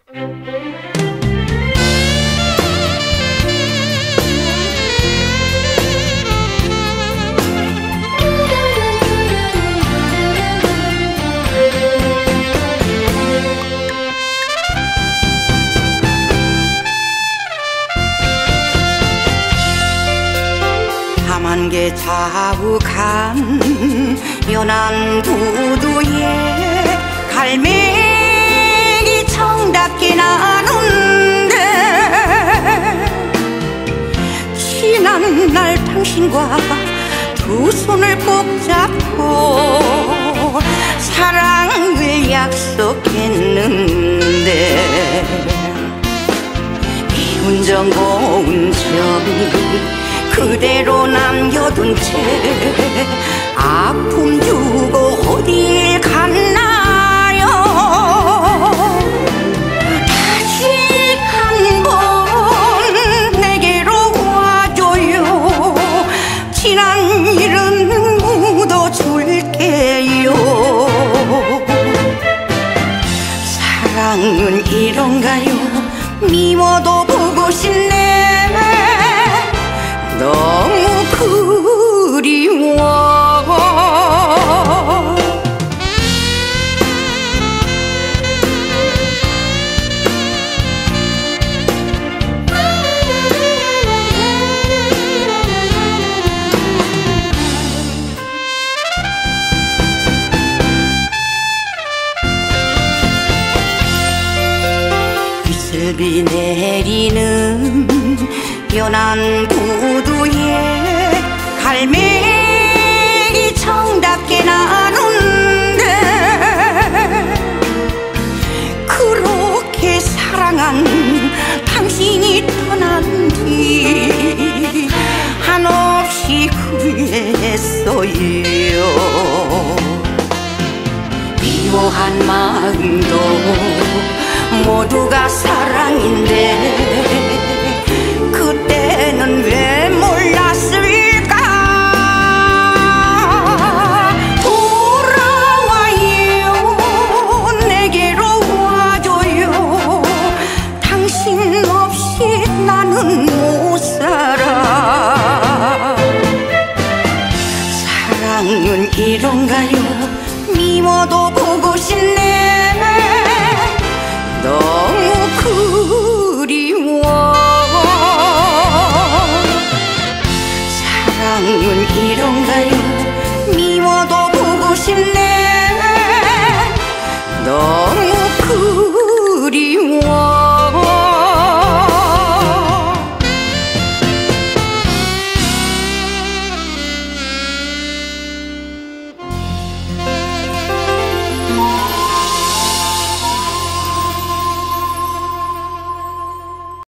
밤안개 자욱한 연안 두두에 갈매기 청답게 나는데 지난 날 당신과 두 손을 꼭 잡고 사랑을 약속했는데 비운정 고운정 그대로 남겨둔 채 아픔 주고 어딜 갔나요? 다시 한 번 내게로 와줘요. 지난 일은 묻어줄게요. 사랑은 이런가요? 미워도 보고 싶네. 너무 그리워. 이슬비 내리는 연안 구두에 갈매기 청답게 나는데 그렇게 사랑한 당신이 떠난 뒤 한없이 후회했어요. 미워한 마음도